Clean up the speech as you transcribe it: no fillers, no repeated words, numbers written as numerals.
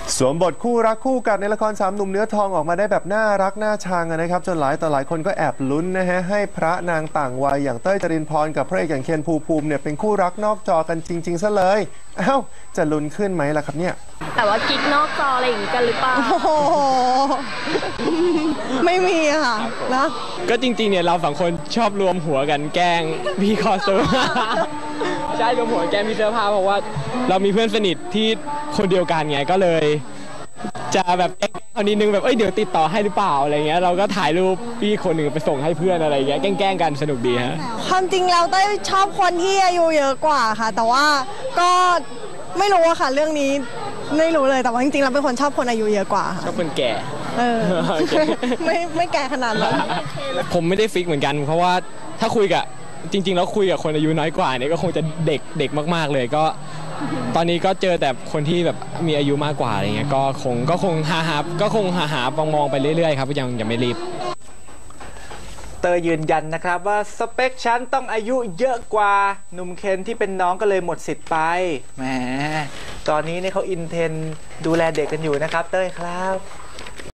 สวมบทคู่รักคู่กัดในละครสามหนุ่มเนื้อทองออกมาได้แบบน่ารักน่าชังนะครับจนหลายต่อหลายคนก็แอบลุ้นนะฮะให้พระนางต่างวัยอย่างเต้ยจรินพรกับพระเอกอย่างเคนภูมิเนี่ยเป็นคู่รักนอกจอกันจริงๆซะเลยอ้าวจะลุ้นขึ้นไหมล่ะครับเนี่ยแต่ว่ากิ๊กนอกจออะไรอย่างงี้กันหรือเปล่าโอ้โหไม่มีค่ะนะก็จริงๆเนี่ยเราสองคนชอบรวมหัวกันแกล้งพี่คอสตูมใช่รวมหัวแกล้งพี่เสื้อผ้าเพราะว่าเรามีเพื่อนสนิทที่คนเดียวกันไงก็เลยจะแบบแกล้งคนนิดนึงแบบเดี๋ยวติดต่อให้หรือเปล่าอะไรเงี้ยเราก็ถ่ายรูปพี่คนหนึ่งไปส่งให้เพื่อนอะไรเงี้ยแกล้งกันสนุกดีฮะความจริงแล้วเต้ยชอบคนที่อายุเยอะกว่าค่ะแต่ว่าก็ไม่รู้อะค่ะเรื่องนี้ไม่รู้เลยแต่ว่าจริงๆเราเป็นคนชอบคนอายุเยอะกว่าค่ะชอบคนแก่ไม่แก่ขนาดนั้นผมไม่ได้ฟิกเหมือนกันเพราะว่าถ้าคุยกับจริงๆแล้วคุยกับคนอายุน้อยกว่าเนี่ยก็คงจะเด็กมากๆเลยก็ตอนนี้ก็เจอแต่คนที่แบบมีอายุมากกว่าอะไรเงี้ยก็คงหามองไปเรื่อยๆครับยังไม่รีบเตยยืนยันนะครับว่าสเปคฉันต้องอายุเยอะกว่าหนุ่มเคนที่เป็นน้องก็เลยหมดสิทธิ์ไปแหมตอนนี้เนี่ยเขาอินเทนดูแลเด็กกันอยู่นะครับเต้ยครับ